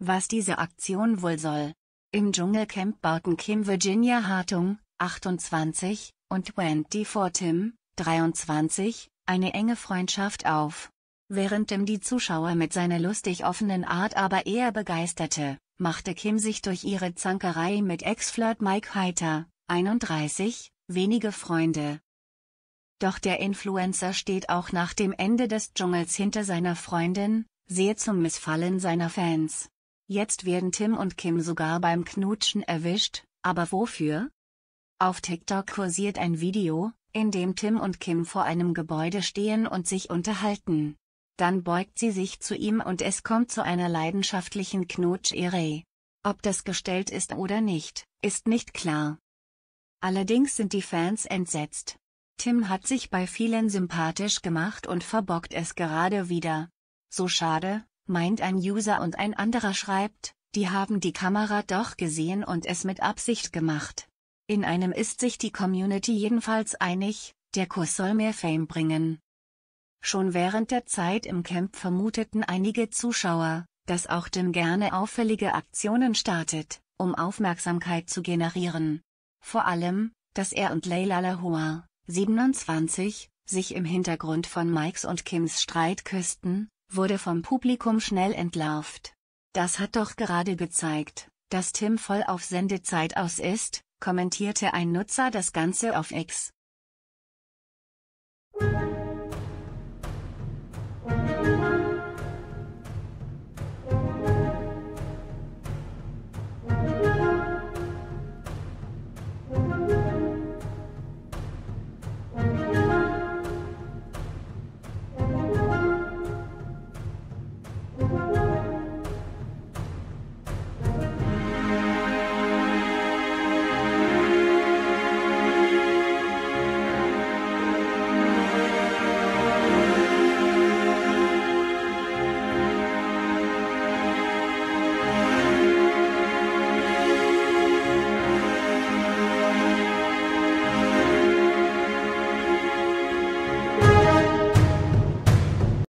was diese Aktion wohl soll. Im Dschungelcamp bauten Kim Virginia Hartung, 28, und Wendy Tim, 23, eine enge Freundschaft auf. Während Tim die Zuschauer mit seiner lustig offenen Art aber eher begeisterte, machte Kim sich durch ihre Zankerei mit Ex-Flirt Mike Heiter, 31, wenige Freunde. Doch der Influencer steht auch nach dem Ende des Dschungels hinter seiner Freundin, sehr zum Missfallen seiner Fans. Jetzt werden Tim und Kim sogar beim Knutschen erwischt, aber wofür? Auf TikTok kursiert ein Video, in dem Tim und Kim vor einem Gebäude stehen und sich unterhalten. Dann beugt sie sich zu ihm und es kommt zu einer leidenschaftlichen Knutsch-Ehe. Ob das gestellt ist oder nicht, ist nicht klar. Allerdings sind die Fans entsetzt. Tim hat sich bei vielen sympathisch gemacht und verbockt es gerade wieder. So schade, meint ein User und ein anderer schreibt, die haben die Kamera doch gesehen und es mit Absicht gemacht. In einem ist sich die Community jedenfalls einig, der Kuss soll mehr Fame bringen. Schon während der Zeit im Camp vermuteten einige Zuschauer, dass auch Tim gerne auffällige Aktionen startet, um Aufmerksamkeit zu generieren. Vor allem, dass er und Leila Lahore, 27, sich im Hintergrund von Mikes und Kims Streit küssten, wurde vom Publikum schnell entlarvt. Das hat doch gerade gezeigt, dass Tim voll auf Sendezeit aus ist, kommentierte ein Nutzer das Ganze auf X.